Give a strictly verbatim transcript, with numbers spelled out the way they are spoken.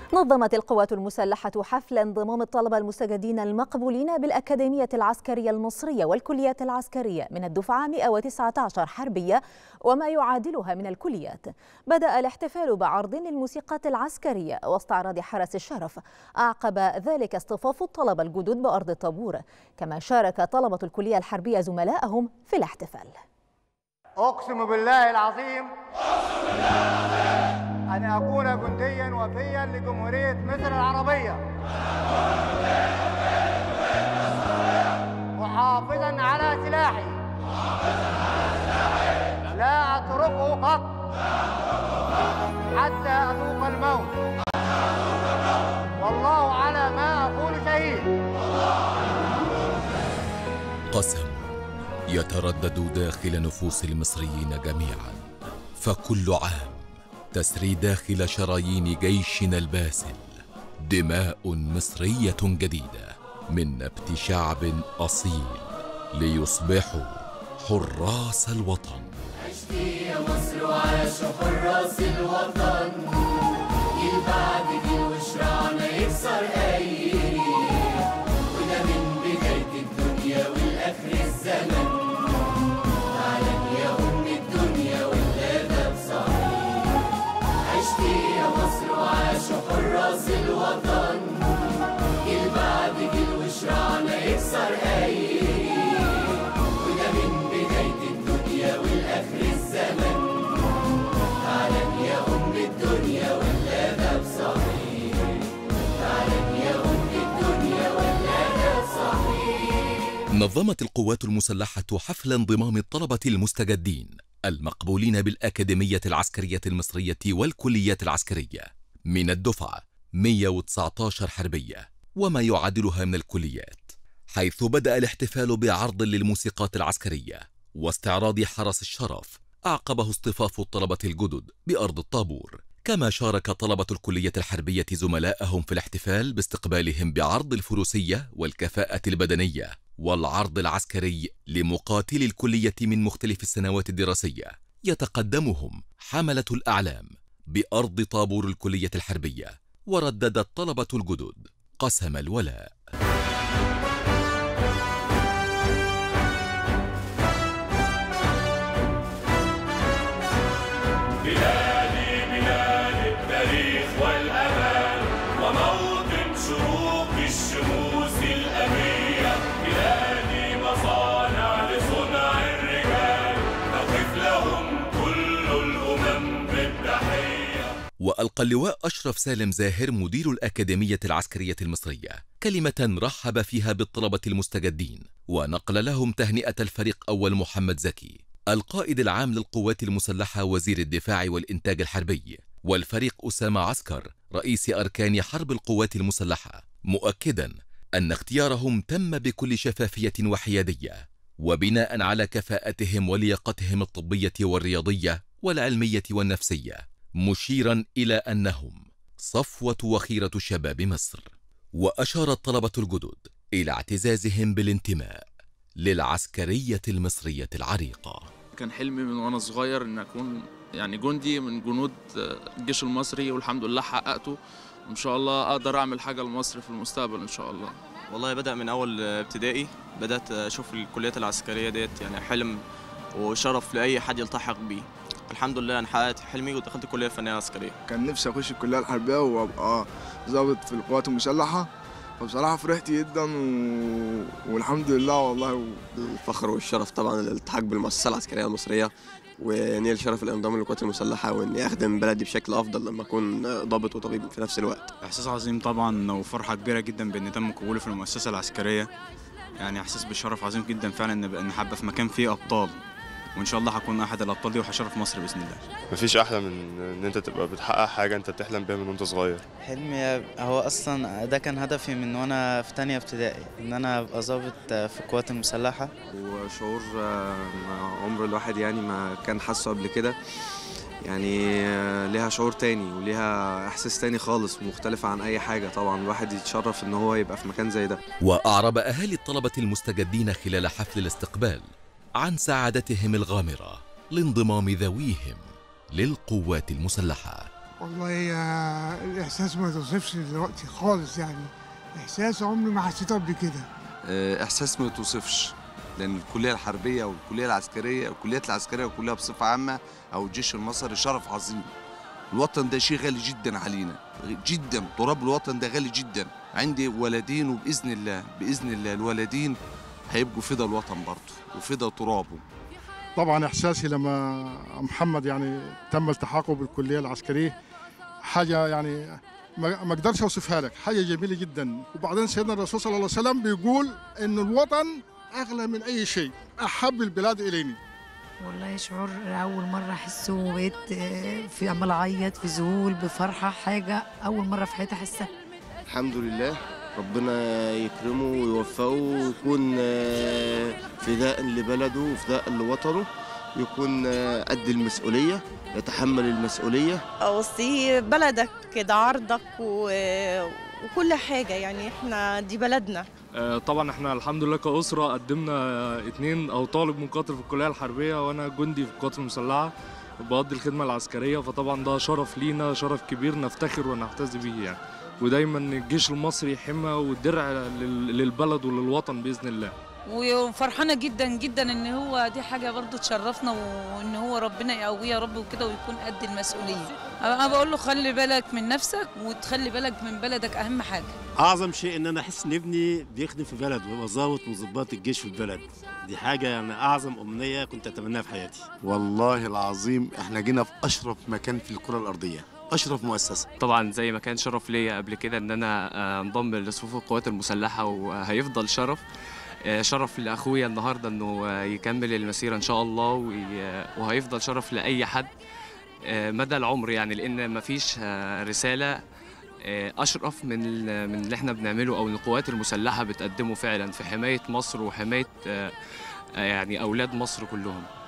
نظمت القوات المسلحة حفل انضمام الطلبة المستجدين المقبولين بالأكاديمية العسكرية المصرية والكليات العسكرية من الدفعة مئة وتسعة عشر حربية وما يعادلها من الكليات. بدأ الاحتفال بعرض للموسيقى العسكرية واستعراض حرس الشرف، أعقب ذلك اصطفاف الطلبة الجدد بأرض الطابور، كما شارك طلبة الكلية الحربية زملائهم في الاحتفال. أقسم بالله العظيم أن أكون جنديا وفيا لجمهورية مصر العربية، محافظا على سلاحي لا أتركه قط حتى أذوق الموت، والله على ما أقول شهيد. قسم يتردد داخل نفوس المصريين جميعا، فكل عام تسري داخل شرايين جيشنا الباسل دماء مصرية جديدة من نبت شعب أصيل ليصبحوا حراس الوطن. عشت يا مصر وعاشوا حراس الوطن، جيل بعد جيل وشرعنا يكسر أي ريح، وده من بداية الدنيا والآخر الزمن. تعلم يا أم الدنيا والأدب صحيح، عشت يا مصر وعاشوا حراس الوطن، جيل بعد جيل وشرعنا يكسر أي ريح، وده من بداية الدنيا والآخر الزمن. تعلم يا أم الدنيا والأدب صحيح، تعلم يا أم الدنيا والأدب صحيح. نظمت القوات المسلحة حفل انضمام الطلبة المستجدين المقبولين بالأكاديمية العسكرية المصرية والكليات العسكرية من الدفعة مئة وتسعة عشر حربية وما يعادلها من الكليات، حيث بدأ الاحتفال بعرض للموسيقات العسكرية واستعراض حرس الشرف، أعقبه اصطفاف الطلبة الجدد بأرض الطابور، كما شارك طلبة الكلية الحربية زملائهم في الاحتفال باستقبالهم بعرض الفروسية والكفاءة البدنية والعرض العسكري لمقاتلي الكلية من مختلف السنوات الدراسية، يتقدمهم حملة الأعلام بأرض طابور الكلية الحربية. وردد الطلبة الجدد قسم الولاء. بلادي بلاد التاريخ والأمان، وموطن شروق الشموس الأبية، بلادي مصانع لصنع الرجال، نقف لهم كل الأمم بالتحية. وألقى اللواء أشرف سالم زاهر مدير الأكاديمية العسكرية المصرية كلمة رحب فيها بالطلبة المستجدين، ونقل لهم تهنئة الفريق أول محمد زكي القائد العام للقوات المسلحة وزير الدفاع والإنتاج الحربي، والفريق أسامة عسكر رئيس أركان حرب القوات المسلحة، مؤكدا أن اختيارهم تم بكل شفافية وحيادية وبناء على كفاءتهم ولياقتهم الطبية والرياضية والعلمية والنفسية، مشيرا إلى أنهم صفوة وخيرة شباب مصر. وأشار الطلبة الجدد إلى اعتزازهم بالانتماء للعسكرية المصرية العريقة. كان حلمي من وأنا صغير أن أكون يعني جندي من جنود الجيش المصري، والحمد لله حققته، وإن شاء الله أقدر أعمل حاجة لمصر في المستقبل إن شاء الله. والله بدأ من أول ابتدائي، بدأت أشوف الكليات العسكرية ديت يعني حلم وشرف لأي حد يلتحق بيه. الحمد لله أنا حققت حلمي ودخلت الكلية الفنية العسكرية. كان نفسي أخش الكلية الحربية وأبقى ضابط في القوات المسلحة، فبصراحة فرحت جدا و... والحمد لله والله. الفخر والشرف طبعا الالتحاق بالمؤسسة العسكرية المصرية، ونيل شرف الانضمام للقوات المسلحة، وإني أخدم بلدي بشكل أفضل لما أكون ضابط وطبيب في نفس الوقت. إحساس عظيم طبعا وفرحة كبيرة جدا بإن تم قبولي في المؤسسة العسكرية، يعني إحساس بالشرف عظيم جدا فعلا إن حابة في مكان فيه أبطال، وان شاء الله هكون احد الابطال دي وهشرف مصر باذن الله. مفيش احلى من ان انت تبقى بتحقق حاجه انت بتحلم بيها من وانت صغير. حلمي هو اصلا ده كان هدفي من وانا في تانية ابتدائي، ان انا ابقى ضابط في القوات المسلحه، وشعور عمر الواحد يعني ما كان حاسه قبل كده، يعني ليها شعور تاني وليها احساس تاني خالص مختلف عن اي حاجه. طبعا الواحد يتشرف ان هو يبقى في مكان زي ده. واعرب اهالي الطلبه المستجدين خلال حفل الاستقبال عن سعادتهم الغامرة لانضمام ذويهم للقوات المسلحة. والله آه، الإحساس ما توصفش دلوقتي خالص، يعني إحساس عمري ما حسيته قبل كده. آه، إحساس ما يتوصفش، لأن الكلية الحربية والكلية العسكرية والكليات العسكرية كلها بصفة عامة أو الجيش المصري شرف عظيم. الوطن ده شيء غالي جدا علينا جدا، تراب الوطن ده غالي جدا. عندي ولدين وبإذن الله بإذن الله الولدين هيبقوا فدا الوطن برضه وفدا ترابه. طبعا إحساسي لما محمد يعني تم التحاقه بالكلية العسكرية حاجة يعني ما اقدرش اوصفها لك، حاجة جميلة جدا. وبعدين سيدنا الرسول صلى الله عليه وسلم بيقول إن الوطن أغلى من أي شيء، أحب البلاد إليني. والله شعور أول مرة أحسه، وبقيت في عمال أعيط في ذهول بفرحة، حاجة أول مرة في حياتي أحسها. الحمد لله، ربنا يكرمه ويوفقه ويكون فداء لبلده وفداء لوطنه، يكون قد المسؤولية، يتحمل المسؤولية. أوصي بلدك كده عرضك وكل حاجة، يعني احنا دي بلدنا. طبعا احنا الحمد لله كأسرة قدمنا اتنين او طالب مقاتل في الكلية الحربية وانا جندي في القوات المسلحة بقضي الخدمة العسكرية، فطبعا ده شرف لينا، شرف كبير نفتخر ونحتذي به يعني. ودايما الجيش المصري حمى والدرع للبلد وللوطن بإذن الله. وفرحانة جدا جدا ان هو دي حاجة برضو تشرفنا، وان هو ربنا يقويه يا رب وكده ويكون قد المسؤولية. انا بقول له خلي بالك من نفسك وتخلي بالك من بلدك، اهم حاجة. اعظم شيء ان انا احس ان ابني بيخدم في بلد ويبقى ضابط من ضباط الجيش في البلد، دي حاجة يعني اعظم امنية كنت اتمناها في حياتي. والله العظيم احنا جينا في اشرف مكان في الكرة الارضية، اشرف مؤسسه. طبعا زي ما كان شرف ليا قبل كده ان انا انضم لصفوف القوات المسلحه، وهيفضل شرف شرف لاخويا النهارده انه يكمل المسيره ان شاء الله، وهيفضل شرف لاي حد مدى العمر يعني، لان مفيش رساله اشرف من من اللي احنا بنعمله او القوات المسلحه بتقدمه فعلا في حمايه مصر وحمايه يعني اولاد مصر كلهم.